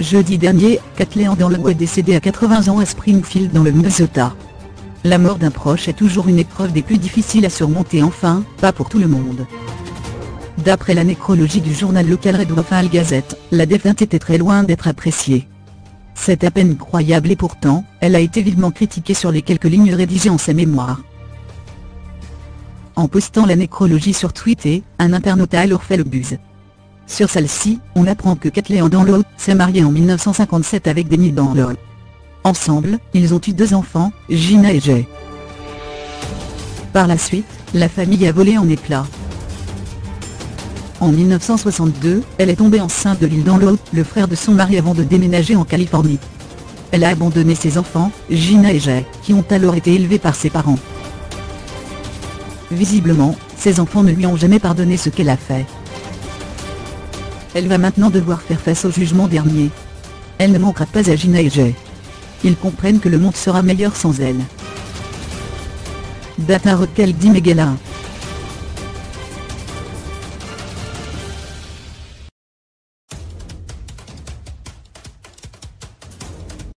Jeudi dernier, Kathleen Danlow est décédée à 80 ans à Springfield dans le Minnesota. La mort d'un proche est toujours une épreuve des plus difficiles à surmonter, enfin, pas pour tout le monde. D'après la nécrologie du journal local Red Rifle Gazette, la défunte était très loin d'être appréciée. C'est à peine croyable et pourtant, elle a été vivement critiquée sur les quelques lignes rédigées en sa mémoire. En postant la nécrologie sur Twitter, un internaute a alors fait le buzz. Sur celle-ci, on apprend que Kathleen Danlow s'est mariée en 1957 avec Denny Danlow. Ensemble, ils ont eu 2 enfants, Gina et Jay. Par la suite, la famille a volé en éclats. En 1962, elle est tombée enceinte de Lil Danlow, le frère de son mari, avant de déménager en Californie. Elle a abandonné ses enfants, Gina et Jay, qui ont alors été élevés par ses parents. Visiblement, ses enfants ne lui ont jamais pardonné ce qu'elle a fait. Elle va maintenant devoir faire face au jugement dernier. Elle ne manquera pas à Gina et Jay. Ils comprennent que le monde sera meilleur sans elle. Data Roquel dit Megala.